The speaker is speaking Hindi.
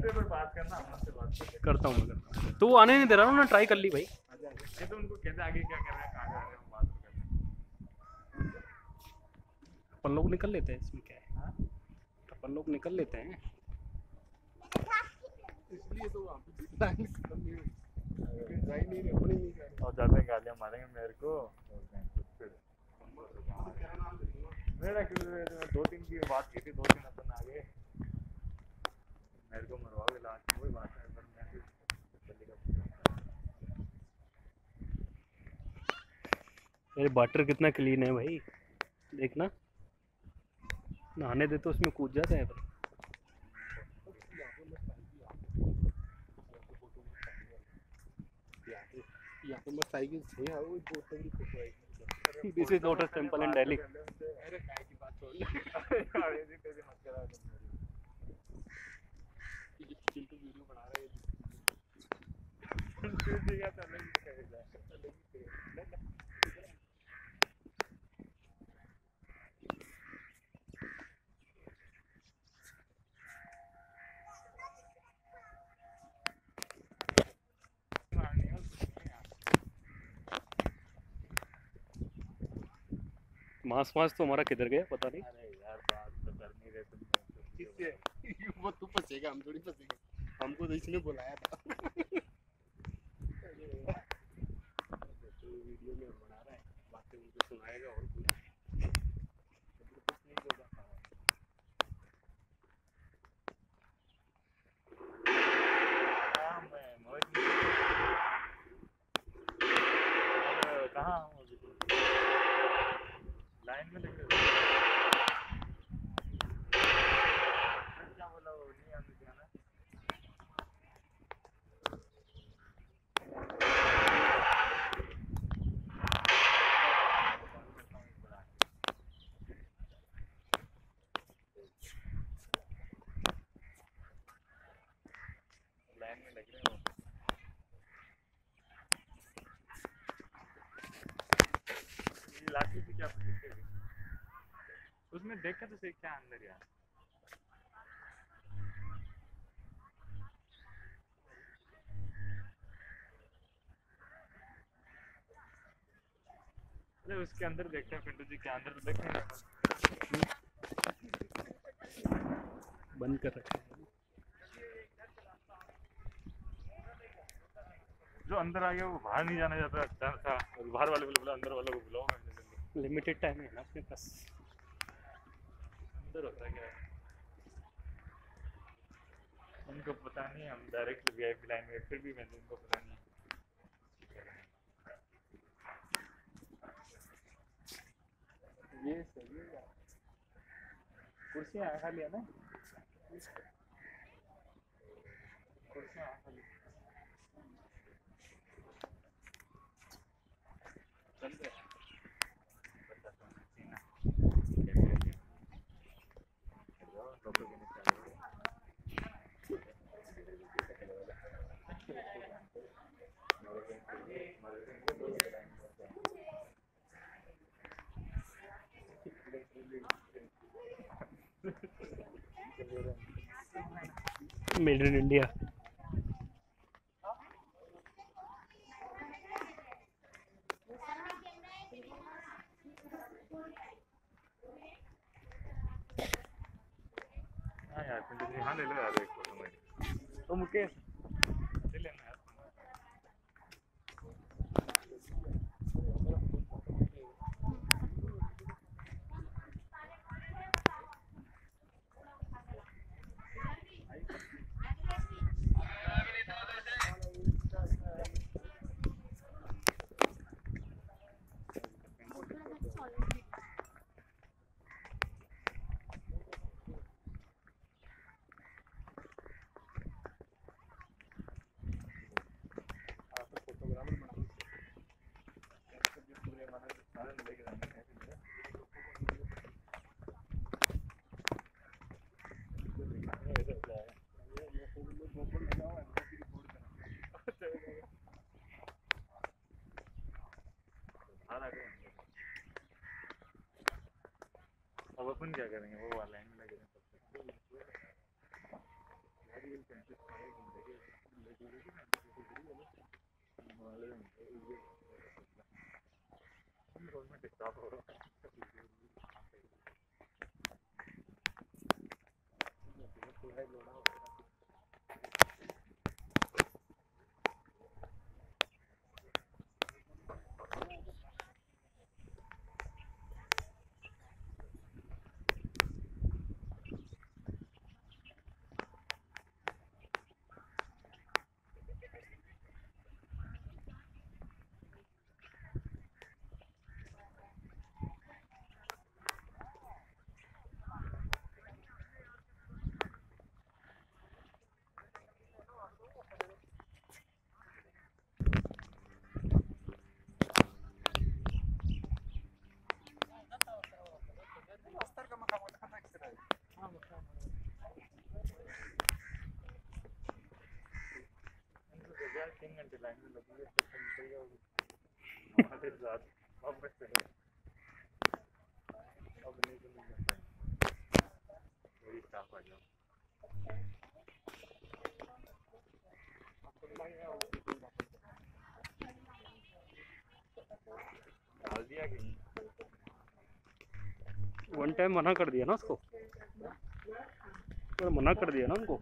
पे पर बात करना, हम से बात करके करता हूँ मैं। तो वो आने नहीं दे रहा ना, ट्राई कर ली भाई। ये तो उनको कहते आगे क्या कर रहे हैं, कहाँ जा रहे हैं, हम बात तो करते हैं। अपन लोग निकल लेते हैं, इसमें क्या है। हाँ? अपन लोग निकल लेते हैं। इसलिए तो वहाँ पे लाइन खत्म नहीं हुई, लाइन नहीं अपनी नहीं कर रही। और जाते हैं गालियाँ मारेंगे मेरे को, मेरा क्यों 2-3 की बात की थी, 2-3 अपन आगे मेरे को मरवाओगे लास्ट में, वही बात है। पर मैं मेरे वाटर कितना क्लीन है भाई, देखना। नहाने दे तो उसमें कूद जाता है भाई। यहाँ पे मस्त आएगी, वो बहुत तगड़ी फोटो आएगी। This is Lotus Temple in Delhi. अरे काय की बात छोड़, ऐसी तेजी मत करा तुम मेरी। चिंटू वीडियो बना रहा है। तुझे क्या अलग ही करेगा, अलग ही करेगा। मांस वांस तो हमारा किधर गया पता नहीं। अरे यार बात तो कर नहीं रहे तुम, किससे वो तू फंसेगा, हम थोड़ी फंसेंगे, हमको तो इसने बुलाया था। तो वीडियो में बना रहा है, बातें मुझे सुनाएगा और कुछ नहीं होगा। कहाँ हूँ अभी तो? लाइन में लगे हो? क्या बोला वो, नहीं आने दिया ना? लाइन में लग रहे हो। ये लाठी से क्या पूछते हैं? उसमें देखा तो सही क्या अंदर यार। अरे उसके अंदर देखते हैं पिंटू जी, क्या अंदर तो देख नहीं रहे। बंद कर रखा है। जो अंदर आ गया वो बाहर नहीं जाना चाहता, अच्छा था। और बाहर वाले को बोला, अंदर वालों को बुलाओ, मैंने लिमिटेड टाइम है ना अपने पास। अंदर होता है क्या? उनको पता नहीं, हम डायरेक्ट वीआईपी लाइन में, फिर भी मैंने उनको पता नहीं। ये सही है, कुर्सियाँ खाली है ना, कुर्सियाँ खाली चल रहे हैं। Made in India. हाँ यार पिंटू जी, हाँ ले लो यार एक फोटो मेरी। तो मुकेश ले लेना यार। अब अपन क्या करेंगे, वो वाला लाइन में लगे हैं। डाल दिया कि वन टाइम मना कर दिया ना उसको, पर मना कर दिया ना उनको।